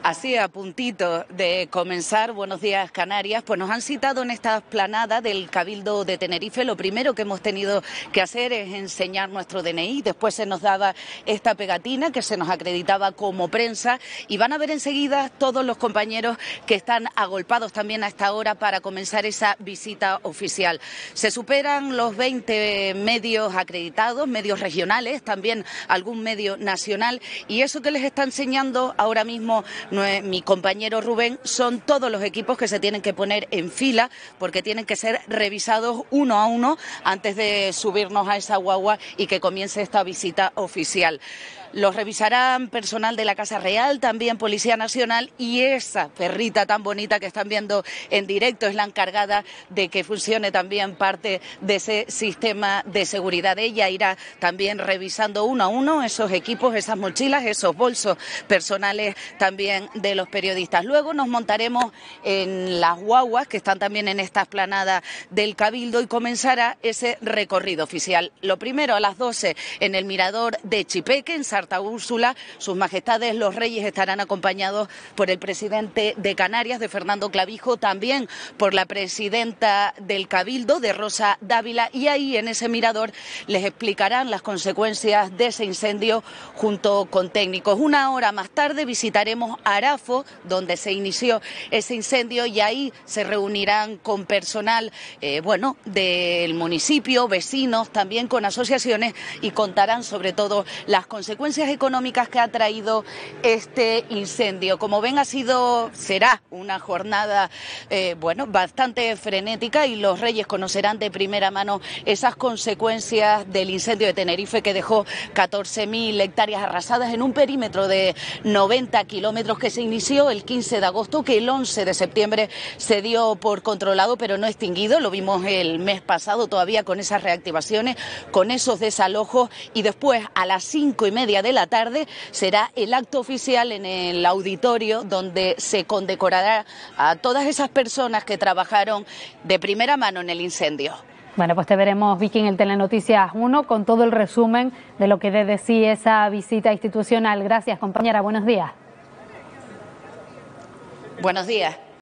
Así, a puntito de comenzar, Buenos Días Canarias, pues nos han citado en esta explanada del Cabildo de Tenerife. Lo primero que hemos tenido que hacer es enseñar nuestro DNI, después se nos daba esta pegatina que se nos acreditaba como prensa y van a ver enseguida todos los compañeros que están agolpados también a esta hora para comenzar esa visita oficial. Se superan los 20 medios acreditados, medios regionales, también algún medio nacional, y eso que les está enseñando ahora mismo mi compañero Rubén son todos los equipos que se tienen que poner en fila porque tienen que ser revisados uno a uno antes de subirnos a esa guagua y que comience esta visita oficial. Los revisarán personal de la Casa Real, también Policía Nacional, y esa perrita tan bonita que están viendo en directo es la encargada de que funcione también parte de ese sistema de seguridad. Ella irá también revisando uno a uno esos equipos, esas mochilas, esos bolsos personales también de los periodistas. Luego nos montaremos en las guaguas que están también en esta explanada del Cabildo y comenzará ese recorrido oficial. Lo primero a las 12 en el mirador de Chipeque, en Santa Úrsula. Sus majestades los reyes estarán acompañados por el presidente de Canarias, de Fernando Clavijo, también por la presidenta del Cabildo, de Rosa Dávila, y ahí en ese mirador les explicarán las consecuencias de ese incendio junto con técnicos. Una hora más tarde visitaremos Arafo, donde se inició ese incendio, y ahí se reunirán con personal del municipio, vecinos, también con asociaciones, y contarán sobre todo las consecuencias económicas que ha traído este incendio. Como ven, será una jornada bastante frenética, y los reyes conocerán de primera mano esas consecuencias del incendio de Tenerife, que dejó 14.000 hectáreas arrasadas en un perímetro de 90 kilómetros, que se inició el 15 de agosto, que el 11 de septiembre se dio por controlado pero no extinguido. Lo vimos el mes pasado todavía con esas reactivaciones, con esos desalojos, y después a las 5:30 de la tarde será el acto oficial en el auditorio, donde se condecorará a todas esas personas que trabajaron de primera mano en el incendio. Bueno, pues te veremos, Vicky, en el Telenoticias 1 con todo el resumen de lo que de sí esa visita institucional. Gracias, compañera. Buenos días. Buenos días.